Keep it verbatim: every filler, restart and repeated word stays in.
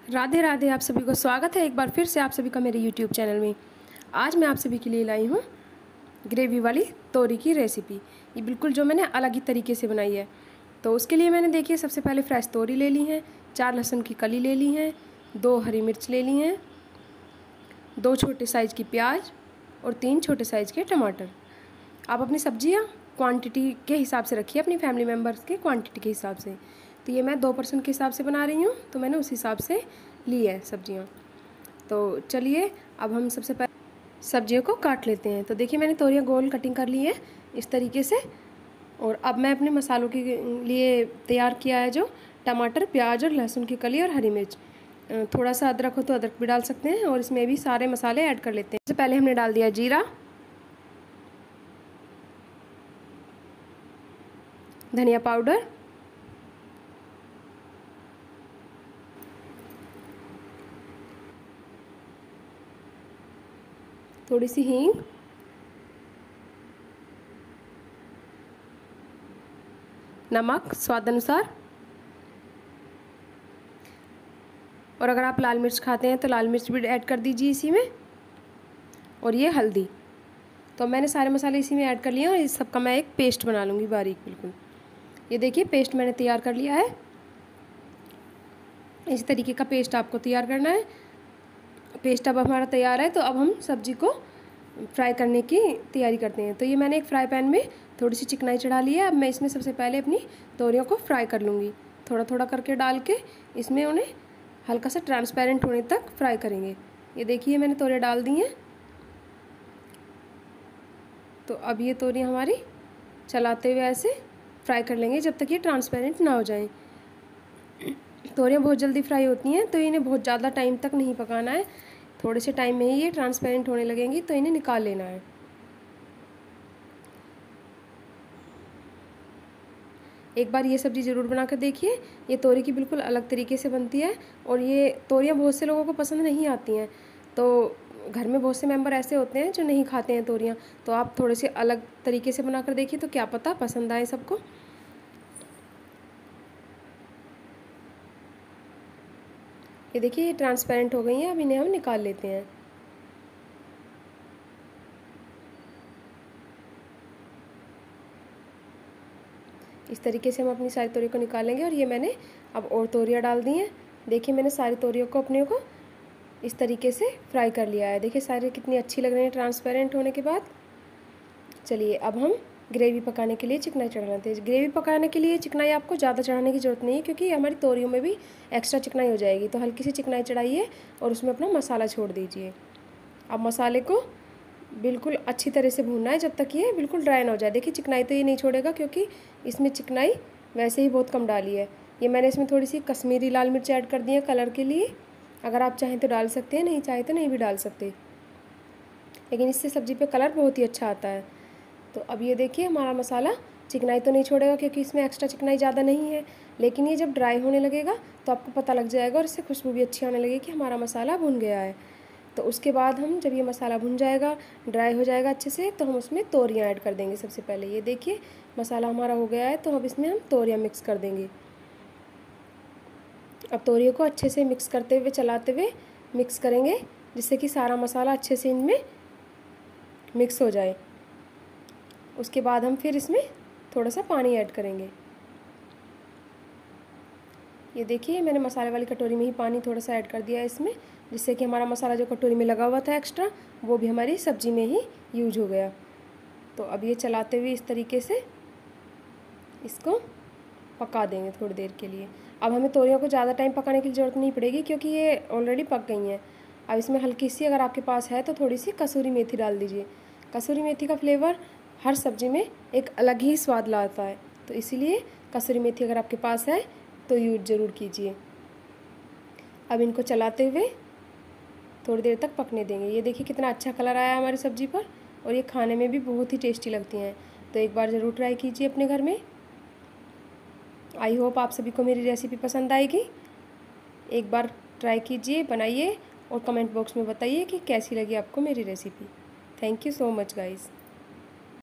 राधे राधे। आप सभी को स्वागत है एक बार फिर से आप सभी का मेरे यूट्यूब चैनल में। आज मैं आप सभी के लिए लाई हूँ ग्रेवी वाली तोरी की रेसिपी। ये बिल्कुल जो मैंने अलग ही तरीके से बनाई है। तो उसके लिए मैंने देखिए सबसे पहले फ्रेश तोरी ले ली है, चार लहसुन की कली ले ली है, दो हरी मिर्च ले ली हैं, दो छोटे साइज़ की प्याज और तीन छोटे साइज़ के टमाटर। आप अपनी सब्जियाँ क्वांटिटी के हिसाब से रखिए, अपनी फैमिली मेम्बर्स के क्वांटिटी के हिसाब से। तो ये मैं दो पर्सन के हिसाब से बना रही हूँ, तो मैंने उस हिसाब से ली है सब्जियाँ। तो चलिए अब हम सबसे पहले सब्जियों को काट लेते हैं। तो देखिए मैंने तोरियाँ गोल कटिंग कर ली है इस तरीके से। और अब मैं अपने मसालों के लिए तैयार किया है जो टमाटर, प्याज और लहसुन की कली और हरी मिर्च। थोड़ा सा अदरक हो तो अदरक भी डाल सकते हैं और इसमें भी सारे मसाले ऐड कर लेते हैं। सबसे पहले हमने डाल दिया जीरा, धनिया पाउडर, थोड़ी सी हींग, नमक स्वाद अनुसार, और अगर आप लाल मिर्च खाते हैं तो लाल मिर्च भी ऐड कर दीजिए इसी में, और ये हल्दी। तो मैंने सारे मसाले इसी में ऐड कर लिए और इस सब का मैं एक पेस्ट बना लूँगी बारीक बिल्कुल। ये देखिए पेस्ट मैंने तैयार कर लिया है। इसी तरीके का पेस्ट आपको तैयार करना है। पेस्ट अब हमारा तैयार है, तो अब हम सब्जी को फ्राई करने की तैयारी करते हैं। तो ये मैंने एक फ्राई पैन में थोड़ी सी चिकनाई चढ़ा ली है। अब मैं इसमें सबसे पहले अपनी तोरियों को फ्राई कर लूँगी। थोड़ा थोड़ा करके डाल के इसमें उन्हें हल्का सा ट्रांसपेरेंट होने तक फ्राई करेंगे। ये देखिए मैंने तोरियाँ डाल दी हैं। तो अब ये तोरियाँ हमारी चलाते हुए ऐसे फ्राई कर लेंगे जब तक ये ट्रांसपेरेंट ना हो जाएं। तोरियाँ बहुत जल्दी फ्राई होती हैं, तो इन्हें बहुत ज़्यादा टाइम तक नहीं पकाना है। थोड़े से टाइम में ही ये ट्रांसपेरेंट होने लगेंगी, तो इन्हें निकाल लेना है। एक बार ये सब्ज़ी ज़रूर बना कर देखिए। ये तोरी की बिल्कुल अलग तरीके से बनती है और ये तोरियाँ बहुत से लोगों को पसंद नहीं आती हैं। तो घर में बहुत से मेंबर ऐसे होते हैं जो नहीं खाते हैं तोरियाँ, तो आप थोड़े से अलग तरीके से बना कर देखिए, तो क्या पता पसंद आए सबको। ये देखिए ये ट्रांसपेरेंट हो गई हैं। अब इन्हें हम निकाल लेते हैं। इस तरीके से हम अपनी सारी तोरियों को निकालेंगे। और ये मैंने अब और तोरियाँ डाल दी हैं। देखिए मैंने सारी तोरियों को अपने को इस तरीके से फ्राई कर लिया है। देखिए सारी कितनी अच्छी लग रही हैं ट्रांसपेरेंट होने के बाद। चलिए अब हम ग्रेवी पकाने के लिए चिकनाई चढ़ा लेते हैं। ग्रेवी पकाने के लिए चिकनाई आपको ज़्यादा चढ़ाने की ज़रूरत नहीं है, क्योंकि हमारी तोरियों में भी एक्स्ट्रा चिकनाई हो जाएगी। तो हल्की सी चिकनाई चढ़ाइए और उसमें अपना मसाला छोड़ दीजिए। अब मसाले को बिल्कुल अच्छी तरह से भूनना है जब तक ये बिल्कुल ड्राई ना हो जाए। देखिए चिकनाई तो ये नहीं छोड़ेगा, क्योंकि इसमें चिकनाई वैसे ही बहुत कम डाली है। ये मैंने इसमें थोड़ी सी कश्मीरी लाल मिर्च ऐड कर दी है कलर के लिए। अगर आप चाहें तो डाल सकते हैं, नहीं चाहे तो नहीं भी डाल सकते, लेकिन इससे सब्ज़ी पे कलर बहुत ही अच्छा आता है। तो अब ये देखिए हमारा मसाला चिकनाई तो नहीं छोड़ेगा, क्योंकि इसमें एक्स्ट्रा चिकनाई ज़्यादा नहीं है। लेकिन ये जब ड्राई होने लगेगा तो आपको पता लग जाएगा और इससे खुशबू भी अच्छी आने लगेगी कि हमारा मसाला भुन गया है। तो उसके बाद हम जब ये मसाला भुन जाएगा, ड्राई हो जाएगा अच्छे से, तो हम उसमें तोरियाँ ऐड कर देंगे सबसे पहले। ये देखिए मसाला हमारा हो गया है, तो अब इसमें हम तोरियाँ मिक्स कर देंगे। अब तोरियों को अच्छे से मिक्स करते हुए, चलाते हुए मिक्स करेंगे, जिससे कि सारा मसाला अच्छे से इनमें मिक्स हो जाए। उसके बाद हम फिर इसमें थोड़ा सा पानी ऐड करेंगे। ये देखिए मैंने मसाले वाली कटोरी में ही पानी थोड़ा सा ऐड कर दिया है इसमें, जिससे कि हमारा मसाला जो कटोरी में लगा हुआ था एक्स्ट्रा, वो भी हमारी सब्ज़ी में ही यूज हो गया। तो अब ये चलाते हुए इस तरीके से इसको पका देंगे थोड़ी देर के लिए। अब हमें तोरियों को ज़्यादा टाइम पकाने की ज़रूरत नहीं पड़ेगी, क्योंकि ये ऑलरेडी पक गई हैं। अब इसमें हल्की सी, अगर आपके पास है तो थोड़ी सी कसूरी मेथी डाल दीजिए। कसूरी मेथी का फ्लेवर हर सब्ज़ी में एक अलग ही स्वाद लाता है, तो इसीलिए कसूरी मेथी अगर आपके पास है तो यूज ज़रूर कीजिए। अब इनको चलाते हुए थोड़ी देर तक पकने देंगे। ये देखिए कितना अच्छा कलर आया है हमारी सब्ज़ी पर, और ये खाने में भी बहुत ही टेस्टी लगती हैं। तो एक बार ज़रूर ट्राई कीजिए अपने घर में। आई होप आप सभी को मेरी रेसिपी पसंद आएगी। एक बार ट्राई कीजिए, बनाइए और कमेंट बॉक्स में बताइए कि कैसी लगी आपको मेरी recipe. Thank you so much guys.